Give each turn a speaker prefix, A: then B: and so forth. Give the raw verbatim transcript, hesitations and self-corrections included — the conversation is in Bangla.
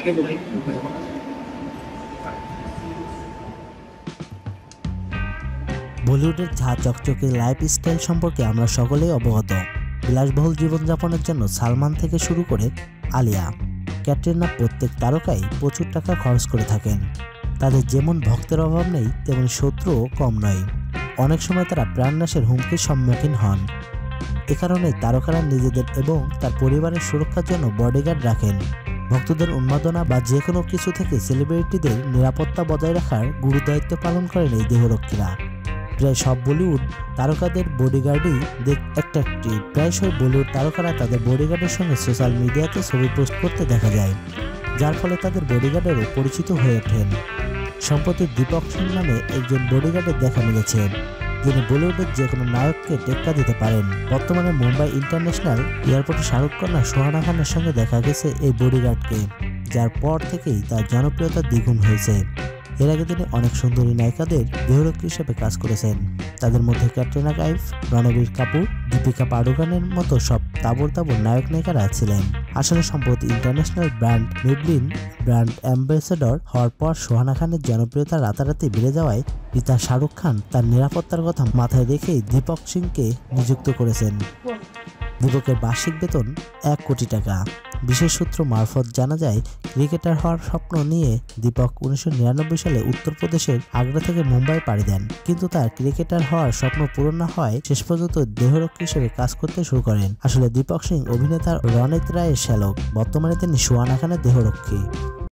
A: বলিউডের ঝা চকচকে লাইফস্টাইল সম্পর্কে আমরা সকলেই অবগত। বিলাসবহুল জীবনযাপনের জন্য সালমান থেকে শুরু করে আলিয়া, ক্যাটরিনা প্রত্যেক তারকাই প্রচুর টাকা খরচ করে থাকেন। তাদের যেমন ভক্তের অভাব নেই, তেমন শত্রুও কম নয়। অনেক সময় তারা প্রাণনাশের হুমকির সম্মুখীন হন। এ কারণে তারকারা নিজেদের এবং তার পরিবারের সুরক্ষার জন্য বডিগার্ড রাখেন। ভক্তদের উন্মাদনা বা যে কোনো কিছু থেকে সেলিব্রিটিদের নিরাপত্তা বজায় রাখার গুরুদায়িত্ব পালন করেন এই দেহরক্ষীরা। প্রায় সব বলিউড তারকাদের বডিগার্ডই দেখ অ্যাট্রাক্টিভ। প্রায়শই বলিউড তারকারা তাদের বডিগার্ডের সঙ্গে সোশ্যাল মিডিয়াতে ছবি পোস্ট করতে দেখা যায়, যার ফলে তাদের বডিগার্ডেরও পরিচিত হয়ে ওঠেন। সম্প্রতি দীপক সিং নামে একজন বডিগার্ডের দেখা মিলেছে, যিনি বলিউডের যে কোনো নায়ককে টেক্কা দিতে পারেন। বর্তমানে মুম্বাই ইন্টারন্যাশনাল এয়ারপোর্টে শাহরুখ খান আর সোহানা খানের সঙ্গে দেখা গেছে এই বডিগার্ডকে, যার পর থেকেই তার জনপ্রিয়তা দ্বিগুণ হয়েছে। এর আগে তিনি অনেক সুন্দরী নায়িকাদের দেহরক্ষী হিসেবে কাজ করেছেন। তাদের মধ্যে ক্যাটরিনা কাইফ, রণবীর কাপুর, দীপিকা পাডুকোনের মতো সব তাবড় তাবড় নায়ক নায়িকারা ছিলেন। আসলে সম্প্রতি international brand Maybelline brand ambassador হওয়ার পর সোহানা খানের জনপ্রিয়তা রাতারাতি বেড়ে যাওয়ায় পিতা শাহরুখ খান তার নিরাপত্তার কথা মাথায় রেখেই দীপক সিংকে নিযুক্ত করেছেন। দীপকের বার্ষিক বেতন এক কোটি টাকা। বিশেষ সূত্র মারফত জানা যায়, ক্রিকেটার হওয়ার স্বপ্ন নিয়ে দীপক উনিশশো নিরানব্বই সালে উত্তরপ্রদেশের আগ্রা থেকে মুম্বাই পাড়ি দেন, কিন্তু তার ক্রিকেটার হওয়ার স্বপ্ন পূরণ না হওয়ায় শেষ পর্যন্ত দেহরক্ষী হিসেবে কাজ করতে শুরু করেন। আসলে দীপক সিং অভিনেতা রণিত রায়ের শ্যালক। বর্তমানে তিনি সোহানা খানের দেহরক্ষী।